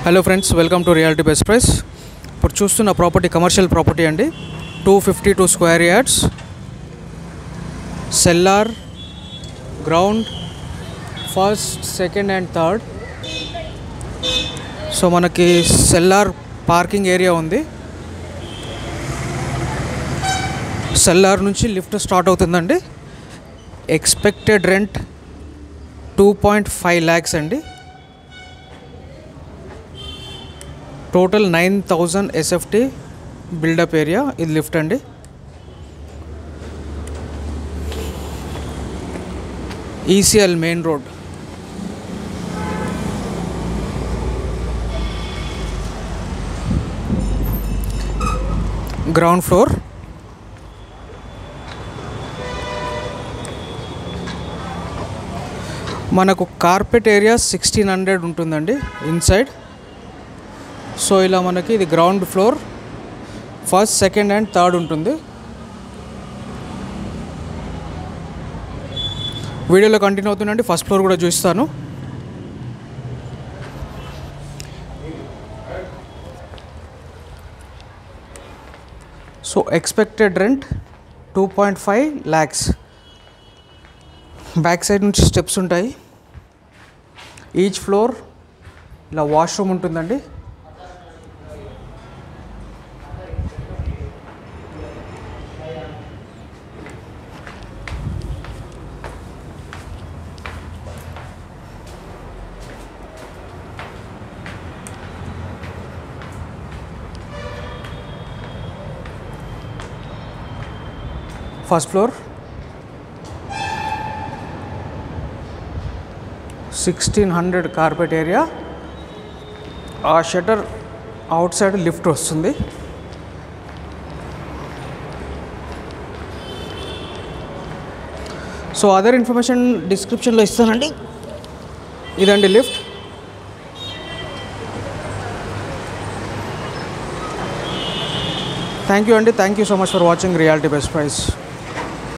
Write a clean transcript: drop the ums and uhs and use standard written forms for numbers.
Hello friends, welcome to reality best price. ఇప్పుడు చూస్తున్న property commercial property అండి. 252 square yards, cellar, ground, first, second and third. So మనకి cellar parking area ఉంది. Cellar నుంచి lift start అవుతుందండి. Expected rent 2.5 lakhs అండి. Total 9,000 SFT buildup area. ఇది lift అండి. ECIL main road. Ground floor. మనకు carpet area 1600 ఉంటుందండి ఇన్సైడ్. సో ఇలా మనకి ఇది ground floor, first, second and third ఉంటుంది. వీడియోలో కంటిన్యూ అవుతుందండి. ఫస్ట్ ఫ్లోర్ కూడా చూస్తాను. So expected rent 2.5 lakhs. Back side నుంచి స్టెప్స్ ఉంటాయి. ఈచ్ ఫ్లోర్ ఇలా వాష్రూమ్ ఉంటుందండి. First floor 1600 carpet area. ఆ షటర్ అవుట్ సైడ్ లిఫ్ట్ వస్తుంది. సో అదర్ ఇన్ఫర్మేషన్ డిస్క్రిప్షన్లో ఇస్తానండి. ఇదండి లిఫ్ట్. థ్యాంక్ యూ అండి. Thank you so much for watching reality best price.